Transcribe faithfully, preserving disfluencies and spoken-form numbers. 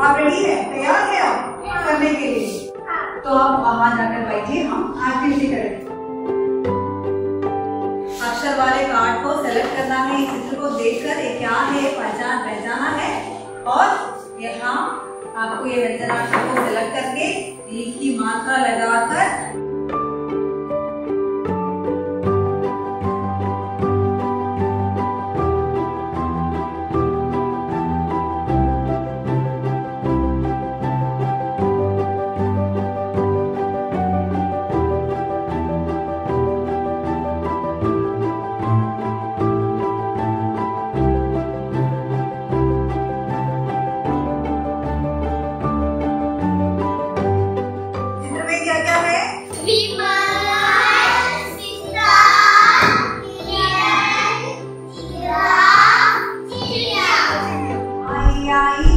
आप रेडी है, तैयार है आप करने के लिए? तो आप वहां जाकर बैठिए, हम एक्टिविटी करेंगे। अक्षर वाले कार्ड को सेलेक्ट करना है, चित्र को देखकर ये क्या है पहचान पहचाना है, और यहाँ आपको ये व्यंजनाक्षर को सेलेक्ट करके एक की मात्रा लगाकर आई